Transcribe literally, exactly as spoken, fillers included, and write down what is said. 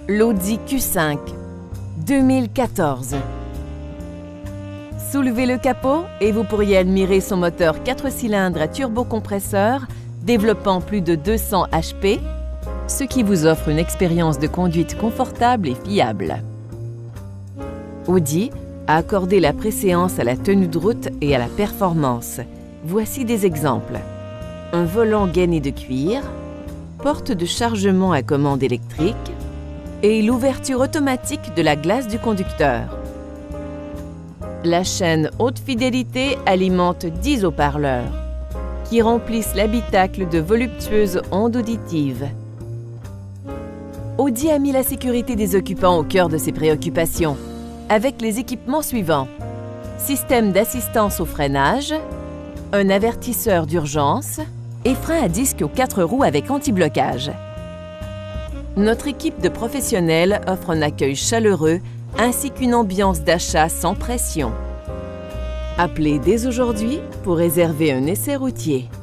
l'Audi Q cinq deux mille quatorze. Soulevez le capot et vous pourriez admirer son moteur quatre cylindres à turbocompresseur développant plus de deux cents H P, ce qui vous offre une expérience de conduite confortable et fiable. Audi a accordé la préséance à la tenue de route et à la performance. Voici des exemples. Un volant gainé de cuir, porte de chargement à commande électrique et l'ouverture automatique de la glace du conducteur. La chaîne haute fidélité alimente dix haut-parleurs qui remplissent l'habitacle de voluptueuses ondes auditives. Audi a mis la sécurité des occupants au cœur de ses préoccupations avec les équipements suivants: système d'assistance au freinage, un avertisseur d'urgence et frein à disque aux quatre roues avec anti-blocage. Notre équipe de professionnels offre un accueil chaleureux ainsi qu'une ambiance d'achat sans pression. Appelez dès aujourd'hui pour réserver un essai routier.